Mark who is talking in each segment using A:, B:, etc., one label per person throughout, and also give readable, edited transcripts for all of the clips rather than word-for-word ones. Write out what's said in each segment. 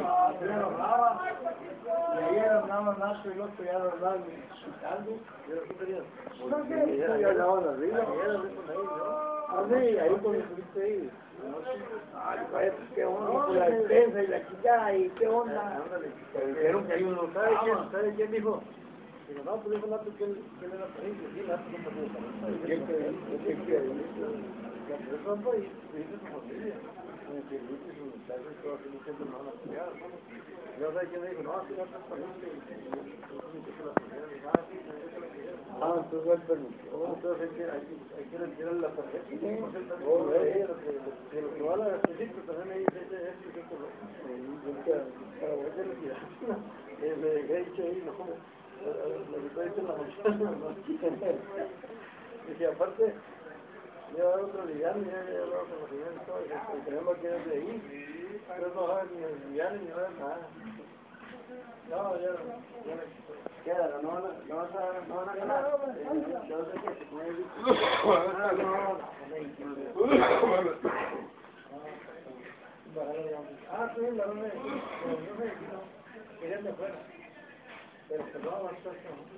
A: Primero hablaba, y ayer hablaba Nacho y el otro ya hablaba Chicago. ¿Por qué? Ya hablaban arriba. Ayer hablé con ellos, ¿no? Ah, sí, ahí cuando estuviste ahí. Ay, vaya, pues qué onda, con la defensa y la chica, y qué onda. Pero dijeron que hay uno, ¿sabe quién dijo? Digo, no, pues dijo Nato que él era país, y Nato no podía saber. ¿Quién que la persona fue y dice su familia? En que dice sus muchachos, todo así, siempre me van a apoyar, ¿no? Yo sé quién dijo, no, así no es pariente, y que la primera, entonces él permitió. Entonces hay que retirar la tarjeta. Que lo que va a la específica también me dice, esto y esto, para voy a retirar. Me dejé dicho ahí, no como. Lo que está diciendo en la mañana, y si aparte, le va a dar otro liviano, ya he hablado con los livianos y todo, y tenemos que ir de ahí, pero no va a dar ni el liviano ni va a dar nada. No, ya queda, no van a ganar. Yo sé que se puede ir. Sí, la verdad, no sé, querían de afuera. Pero se va a avanzar,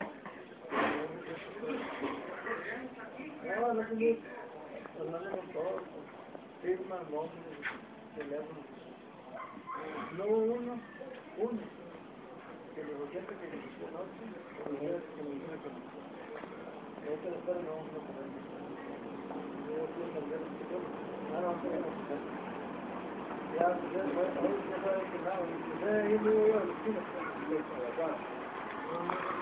A: no, no tiene, hablamos todos, firmas, nombres, teléfonos. Luego uno, que los oyentes que les conocen, o los oyentes que nos conocen. Este de estar no podemos. Yo quiero cambiar el sistema. No podemos hacer. Ya saben que nada, yo me voy a la esquina, para acá.